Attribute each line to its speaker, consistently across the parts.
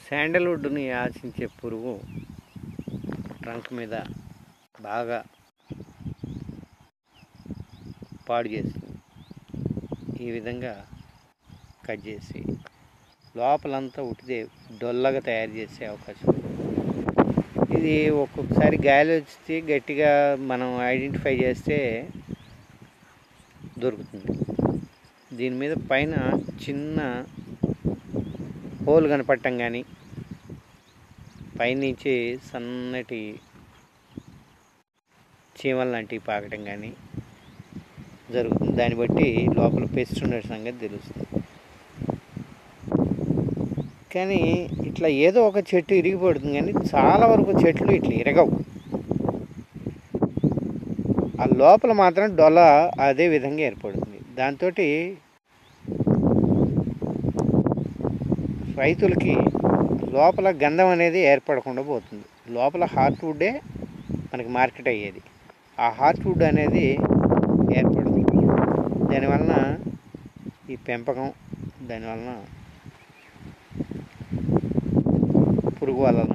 Speaker 1: శాండల్వుడ్ని ఆశించే పురుగు ట్రంక్ మీద బాగా పాడు చేస్తుంది. ఈ విధంగా కట్ చేసి లోపలంతా ఉట్టిదే డొల్లగా తయారు చేసే అవకాశం ఉంది. ఇది ఒక్కొక్కసారి గాలి వచ్చి గట్టిగా మనం ఐడెంటిఫై చేస్తే దొరుకుతుంది. దీని మీద పైన చిన్న హోల్ కనపడటం కానీ పైనుంచి సన్నటి చీమలు లాంటివి పాకటం కానీ జరుగుతుంది. దాన్ని బట్టి లోపల పెస్ట్ ఉన్న సంగతి తెలుస్తుంది. కానీ ఇట్లా ఏదో ఒక చెట్టు ఇరిగిపడుతుంది, కానీ చాలా వరకు చెట్లు ఇట్లా ఇరగవు. ఆ లోపల మాత్రం డొల అదే విధంగా ఏర్పడుతుంది. దాంతో రైతులకి లోపల గంధం అనేది ఏర్పడకుండా పోతుంది. లోపల హార్ట్వుడ్డే మనకి మార్కెట్ అయ్యేది. ఆ హార్ట్వుడ్ అనేది ఏర్పడదు. దానివలన ఈ పెంపకం, దానివలన పురుగు వలన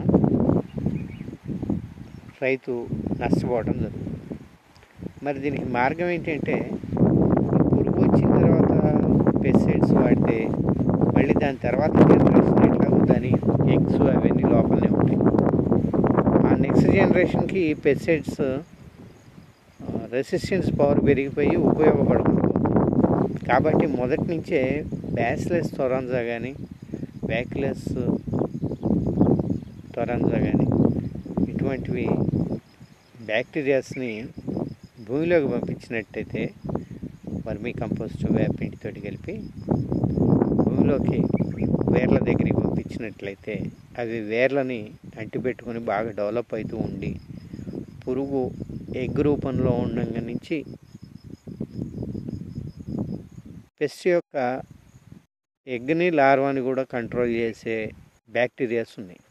Speaker 1: రైతు నష్టపోవడం జరుగుతుంది. మరి దీనికి మార్గం ఏంటంటే, పురుగు వచ్చిన తర్వాత పెస్టిసైడ్స్ వాడితే మళ్ళీ దాని తర్వాత జనరేషన్ ఎట్లా అవుతుందని ఎగ్స్ అవన్నీ లోపలనే ఉంటాయి. ఆ నెక్స్ట్ జనరేషన్కి పెస్టిసైడ్స్ రెసిస్టెన్స్ పవర్ పెరిగిపోయి ఉపయోగపడకూడదు. కాబట్టి మొదటి నుంచే బ్యాసిలస్ టొరాన్జా కానీ బ్యాక్లెస్ టొరాన్జా కానీ ఇటువంటివి బ్యాక్టీరియాస్ని భూమిలోకి పంపించినట్టయితే వర్మీ కంపోస్ట్ వేపిండితో కలిపి భూమిలోకి వేర్ల దగ్గరికి పంపించినట్లయితే అవి వేర్లని అంటిపెట్టుకొని బాగా డెవలప్ అవుతూ ఉండి పురుగు ఎగ్ రూపంలో ఉండగా నుంచి పెస్ట్ యొక్క ఎగ్ని లార్వాని కూడా కంట్రోల్ చేసే బ్యాక్టీరియాస్ ఉన్నాయి.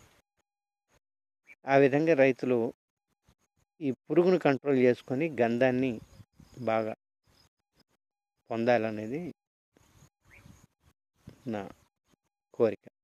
Speaker 1: ఆ విధంగా రైతులు ఈ పురుగును కంట్రోల్ చేసుకొని గంధాన్ని బాగా పొందాలనేది నా కోరిక.